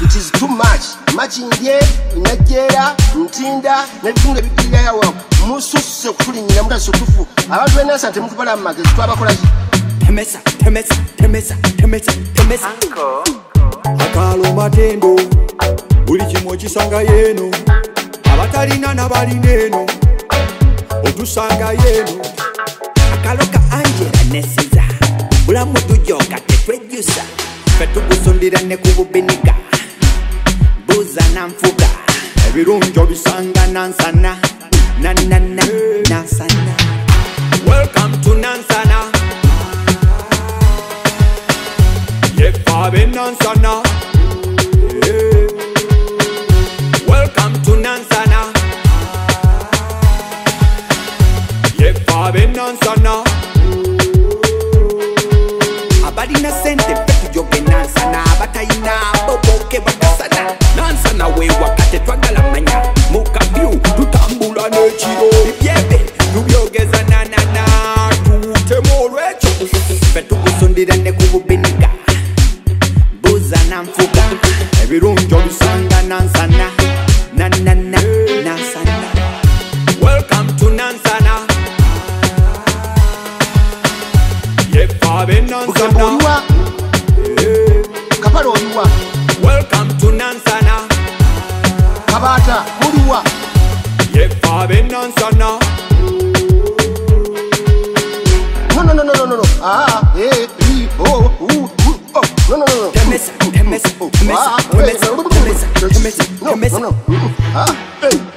It is too much. Machinje, inajera, ntinda, nebitunga bikira yawo. Mususse kulinyira muta sutufu. Abantu benasa temukubala magezi twabakola. Temesa. Akalo matendo. Buli kimwe kisanga yeno. Abatalina nabalineno. Otusanga yeno. Akaloka Angela nesiza. Bulamu tujoka tetwejusa. Fetugusundira ne kububinika. Buza na mfuga. Ebirunjo bisanga nansana. Nansana. Welcome to Nansana. Yefabe Nansana. Welcome to Nansana. Yefabe Nansana. Abadina sente petu joge Nansana. Abatayina boboke bakasana. Nansana we wakate twagala manya. Muka view tutambula nechiro. Ibyebe tubyogeza nanana. Tutemolwecho. Petu kusundira ne kububinika. Buza na mfuga. Ebirunjo bisanga Nansana. Nansana. Welcome to Nansana. Yefabe Nansana. Kapalo oliwa. Welcome to Nansana. Kabata oliwa. Yefabe Nansana. No. No. Temesa. No.